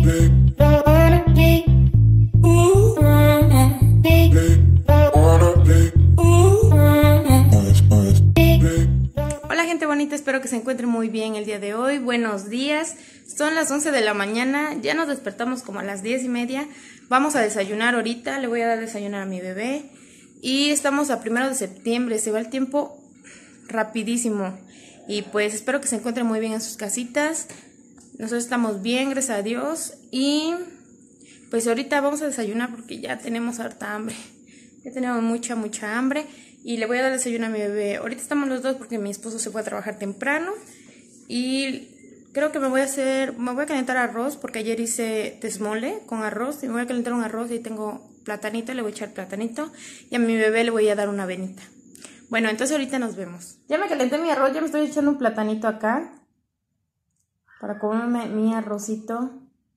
Hola gente bonita, espero que se encuentren muy bien el día de hoy. Buenos días, son las 11 de la mañana, ya nos despertamos como a las 10:30. Vamos a desayunar ahorita, le voy a dar desayunar a mi bebé. Y estamos a 1 de septiembre, se va el tiempo rapidísimo. Y pues espero que se encuentren muy bien en sus casitas. Nosotros estamos bien, gracias a Dios. Y pues ahorita vamos a desayunar porque ya tenemos harta hambre. Ya tenemos mucha hambre. Y le voy a dar desayuno a mi bebé. Ahorita estamos los dos porque mi esposo se fue a trabajar temprano. Y creo que me voy a calentar arroz porque ayer hice tesmole con arroz. Y me voy a calentar un arroz y ahí tengo platanito, le voy a echar platanito. Y a mi bebé le voy a dar una avenita. Bueno, entonces ahorita nos vemos. Ya me calenté mi arroz, ya me estoy echando un platanito acá. Para comerme mi arrocito.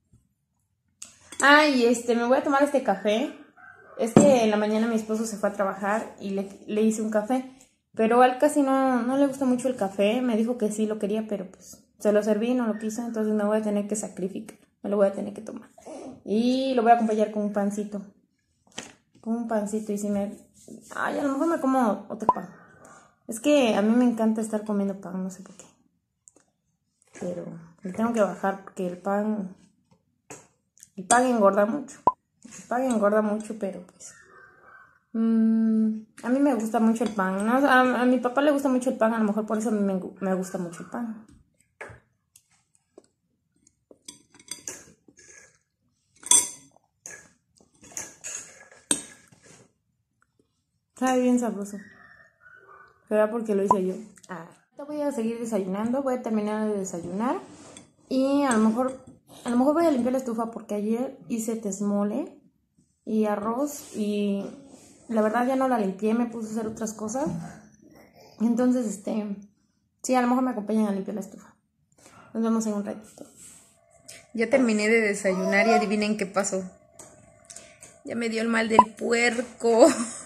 Ah, y me voy a tomar este café. Es que en la mañana mi esposo se fue a trabajar y le hice un café. Pero a él casi no le gusta mucho el café. Me dijo que sí lo quería, pero pues se lo serví y no lo quiso. Entonces me voy a tener que sacrificar. Me lo voy a tener que tomar. Y lo voy a acompañar con un pancito. Con un pancito. Y si ay, a lo mejor me como otro pan. Es que a mí me encanta estar comiendo pan, no sé por qué. Pero le tengo que bajar porque el pan engorda mucho. El pan engorda mucho, pero pues a mí me gusta mucho el pan, ¿no? A mi papá le gusta mucho el pan, a lo mejor por eso a mí me gusta mucho el pan. Sabe bien sabroso. ¿Será porque lo hice yo? Voy a seguir desayunando, voy a terminar de desayunar. Y a lo mejor voy a limpiar la estufa porque ayer hice tesmole y arroz y la verdad ya no la limpié, me puse a hacer otras cosas. Entonces, sí, a lo mejor me acompañan a limpiar la estufa. Nos vemos en un ratito. Ya terminé de desayunar y adivinen qué pasó. Ya me dio el mal del puerco.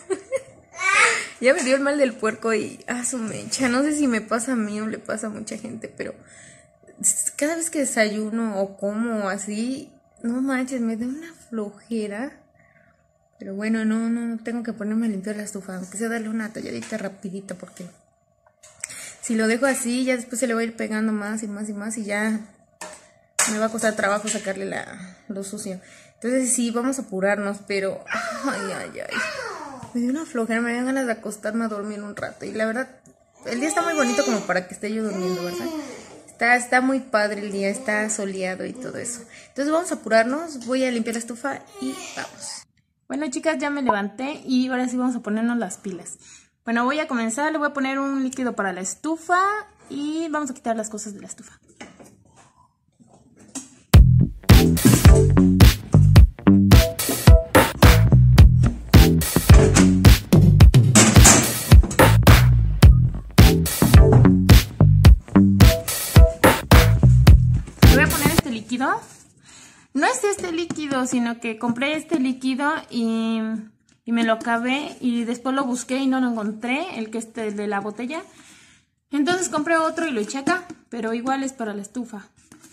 Ya me dio el mal del puerco y su mecha. No sé si me pasa a mí o le pasa a mucha gente, pero cada vez que desayuno o como así, no manches, me da una flojera. Pero bueno, no tengo que ponerme a limpiar la estufa, aunque sea darle una talladita rapidita, porque si lo dejo así, ya después se le va a ir pegando más y ya me va a costar trabajo sacarle lo sucio. Entonces sí, vamos a apurarnos, pero ay. Me dio una flojera, me dio ganas de acostarme a dormir un rato. Y la verdad, el día está muy bonito como para que esté yo durmiendo, ¿verdad? Está muy padre el día, está soleado y todo eso. Entonces vamos a apurarnos, voy a limpiar la estufa y vamos. Bueno chicas, ya me levanté y ahora sí vamos a ponernos las pilas. Bueno, voy a comenzar, le voy a poner un líquido para la estufa y vamos a quitar las cosas de la estufa. No es este líquido, sino que compré este líquido y me lo acabé y después lo busqué y no lo encontré, el de la botella. Entonces compré otro y lo eché acá, pero igual es para la estufa.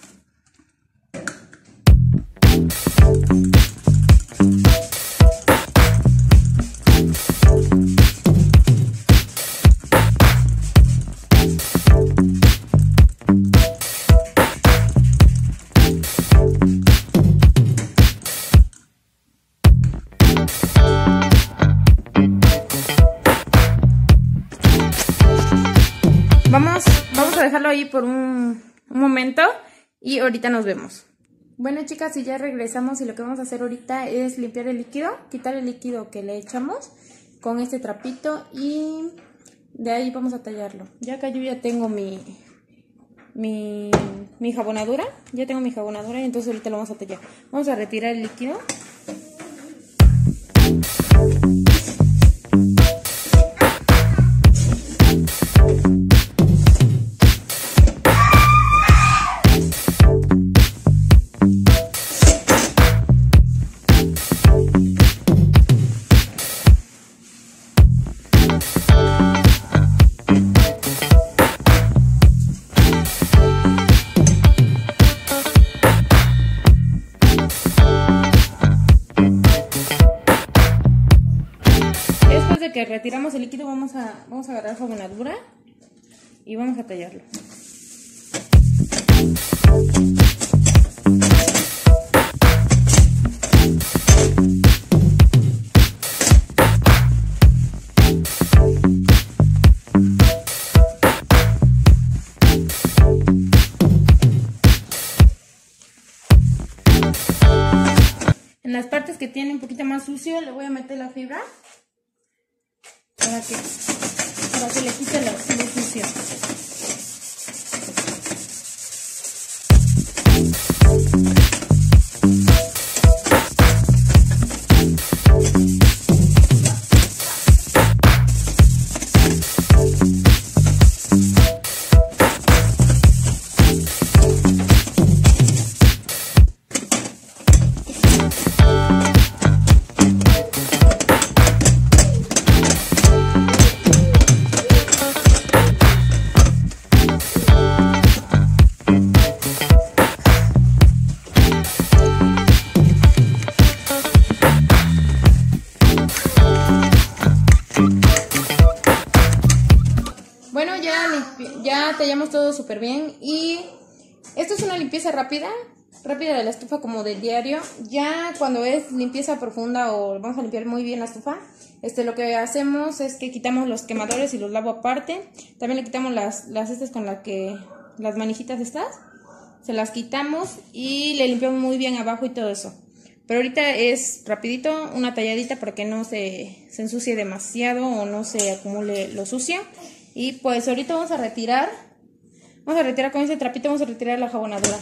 Vamos a dejarlo ahí por un momento y ahorita nos vemos. Bueno chicas, y ya regresamos y lo que vamos a hacer ahorita es limpiar el líquido, quitar el líquido que le echamos con este trapito y de ahí vamos a tallarlo. Ya acá yo ya tengo mi jabonadura, y entonces ahorita lo vamos a tallar. Vamos a retirar el líquido. que retiramos el líquido vamos a agarrar jabonadura y vamos a tallarlo. En las partes que tiene un poquito más sucio le voy a meter la fibra para que le quite lo sucio. Bueno, ya tallamos todo súper bien y esto es una limpieza rápida de la estufa como del diario. Ya cuando es limpieza profunda o vamos a limpiar muy bien la estufa, lo que hacemos es que quitamos los quemadores y los lavo aparte. También le quitamos las estas con las manijitas estas, se las quitamos y le limpiamos muy bien abajo y todo eso. Pero ahorita es rapidito, una talladita para que no se ensucie demasiado o no se acumule lo sucio. Y pues ahorita vamos a retirar con ese trapito, vamos a retirar la jabonadura.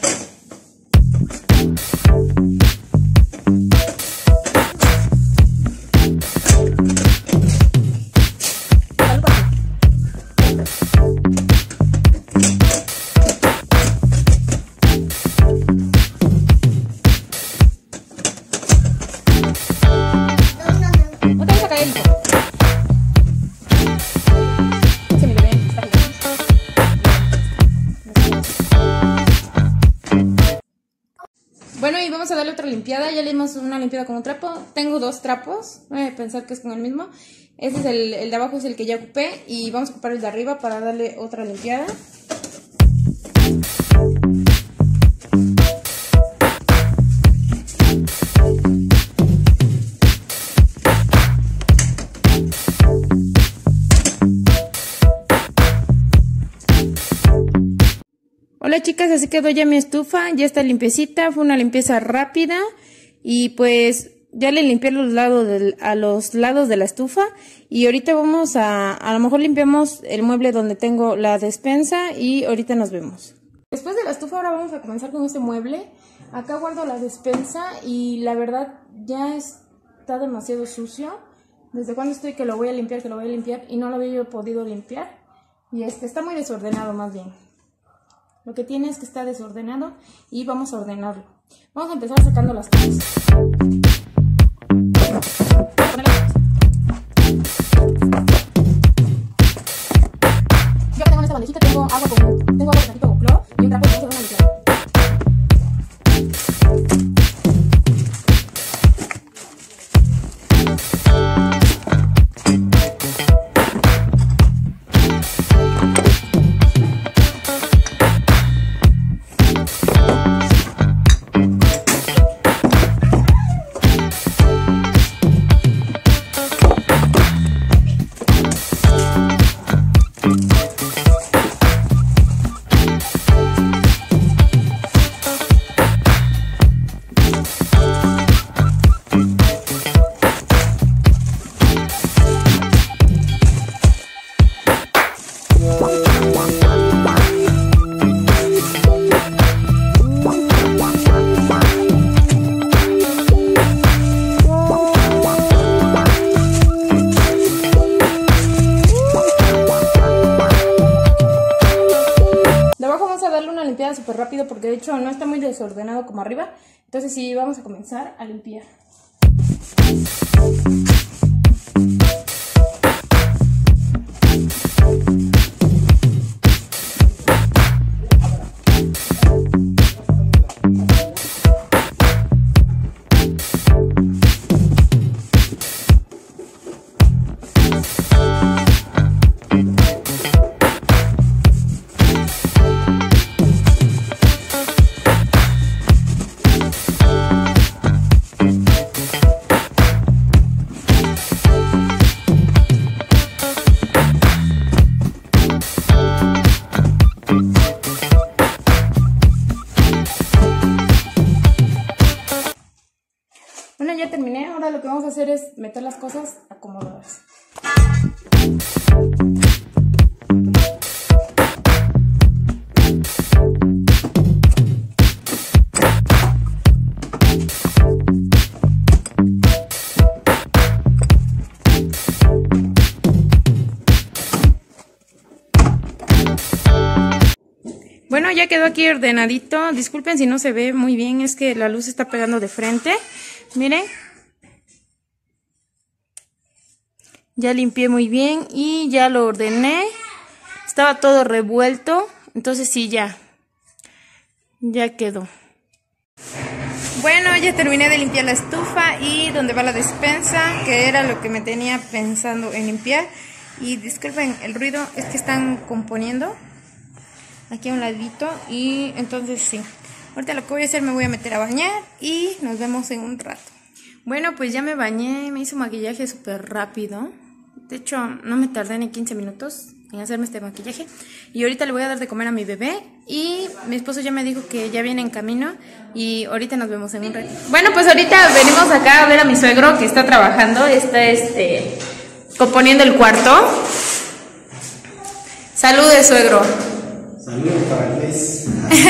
No te vas a caer, hijo. Bueno, y vamos a darle otra limpiada. Ya le dimos una limpiada con un trapo. Tengo dos trapos. Voy a pensar que es con el mismo. Este es el de abajo, es el que ya ocupé. Y vamos a ocupar el de arriba para darle otra limpiada. Hola chicas, así quedó ya mi estufa, ya está limpiecita, fue una limpieza rápida y pues ya le limpié los lados de la estufa y ahorita vamos a lo mejor limpiamos el mueble donde tengo la despensa y ahorita nos vemos. Después de la estufa ahora vamos a comenzar con este mueble. Acá guardo la despensa y la verdad ya está demasiado sucio. Desde cuando estoy que lo voy a limpiar y no lo había yo podido limpiar y está muy desordenado más bien. Lo que tiene es que está desordenado y vamos a ordenarlo. Vamos a empezar sacando las cosas. Yo tengo en esta bandejita, tengo agua de tantito con cloro y un trapo de una limpiada. Súper rápido porque de hecho no está muy desordenado como arriba, entonces sí vamos a comenzar a limpiar. Bueno, ya terminé. Ahora lo que vamos a hacer es meter las cosas acomodadas. Bueno, ya quedó aquí ordenadito. Disculpen si no se ve muy bien, es que la luz está pegando de frente. Miren. Ya limpié muy bien y ya lo ordené. Estaba todo revuelto, entonces sí, ya quedó. Bueno, ya terminé de limpiar la estufa y donde va la despensa, que era lo que me tenía pensando en limpiar. Y disculpen el ruido, es que están componiendo aquí a un ladito y entonces sí. Ahorita lo que voy a hacer, me voy a meter a bañar y nos vemos en un rato. Bueno, pues ya me bañé, me hizo maquillaje súper rápido. De hecho, no me tardé ni 15 minutos en hacerme este maquillaje. Y ahorita le voy a dar de comer a mi bebé. Y mi esposo ya me dijo que ya viene en camino. Y ahorita nos vemos en un rato. Bueno, pues ahorita venimos acá a ver a mi suegro que está trabajando. Está componiendo el cuarto. Salude, suegro. Saludos para Luis.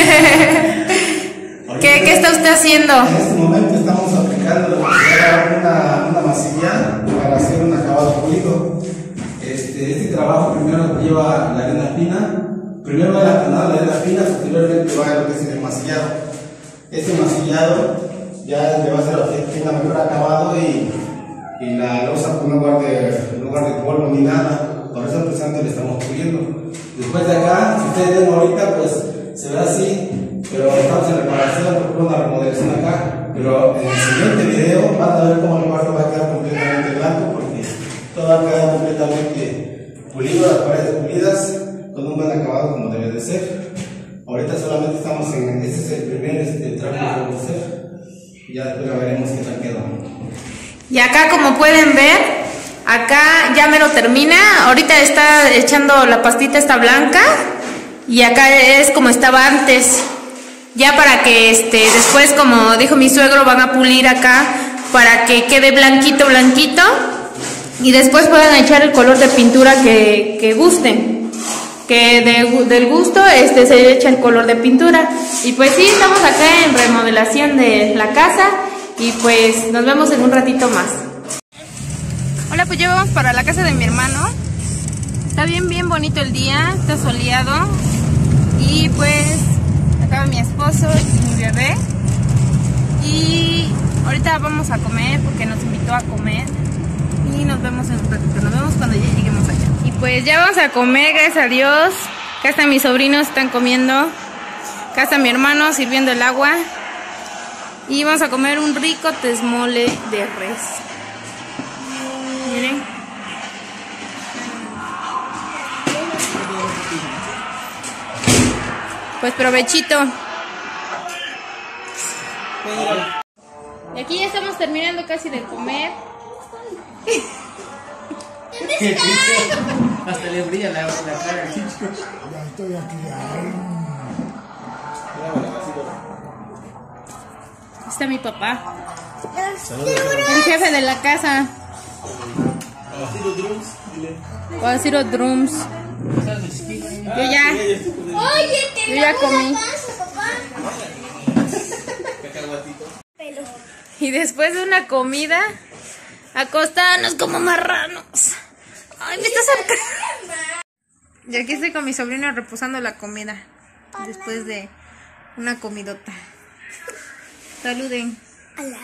¿Qué está usted haciendo? En este momento estamos aplicando una masilla para hacer un acabado pulido. Este trabajo primero lleva la arena fina. Primero va la arena fina, posteriormente va lo que es el masillado. Este masillado ya le va a hacer que tenga mejor acabado y la losa en lugar de polvo ni nada. Por eso precisamente le estamos puliendo. Después de acá, si ustedes ven ahorita, pues se ve así, pero estamos en reparación porque una remodelación acá. Pero en el siguiente video van a ver cómo el cuarto va a quedar completamente blanco porque todo va a quedar completamente pulido, las paredes pulidas, con un buen acabado como debe de ser. Ahorita solamente estamos este es el primer trabajo que vamos a hacer. Y ya después lo veremos qué tal quedó. Y acá, como pueden ver, acá ya me lo termina. Ahorita está echando la pastita esta blanca. Y acá es como estaba antes. Ya para que después, como dijo mi suegro, van a pulir acá para que quede blanquito, blanquito. Y después puedan echar el color de pintura que gusten. Que del gusto se echa el color de pintura. Y pues sí, estamos acá en remodelación de la casa. Y pues nos vemos en un ratito más. Hola, pues ya vamos para la casa de mi hermano. Está bien bonito el día, está soleado. Y pues acá va mi esposo y mi bebé. Y ahorita vamos a comer porque nos invitó a comer. Y nos vemos en un ratito, nos vemos cuando ya lleguemos allá. Y pues ya vamos a comer, gracias a Dios. Acá están mis sobrinos, están comiendo. Acá está mi hermano sirviendo el agua. Y vamos a comer un rico tezmole de res. Miren. Pues provechito. Y aquí ya estamos terminando casi de comer. Hasta le brilla la cara. Ya estoy aquí. Está mi papá. El jefe de la casa. Guajiro Drums. Yo ya comí. Y después de una comida, acostarnos como marranos. Ay, me estás acercando. Y aquí estoy con mi sobrino reposando la comida. Después de una comidota. Saluden. Hola.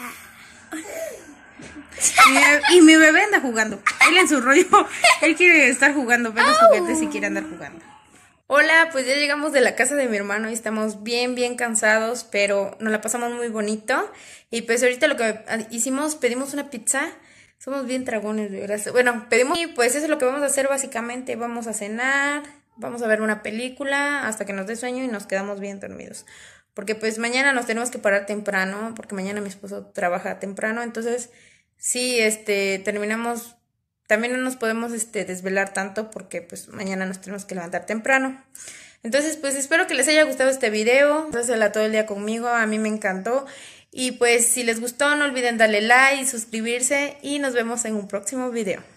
Y mi bebé anda jugando. Él en su rollo. Él quiere estar jugando, ver los juguetes y quiere andar jugando. Hola, pues ya llegamos de la casa de mi hermano y estamos bien cansados, pero nos la pasamos muy bonito. Y pues ahorita lo que hicimos, pedimos una pizza. Somos bien dragones, de verdad. Bueno, pedimos y pues eso es lo que vamos a hacer básicamente. Vamos a cenar, vamos a ver una película hasta que nos dé sueño y nos quedamos bien dormidos. Porque pues mañana nos tenemos que parar temprano, porque mañana mi esposo trabaja temprano. Entonces, sí, terminamos, también no nos podemos desvelar tanto porque pues mañana nos tenemos que levantar temprano. Entonces, pues espero que les haya gustado este video. Hacela todo el día conmigo, a mí me encantó. Y pues si les gustó no olviden darle like y suscribirse y nos vemos en un próximo video.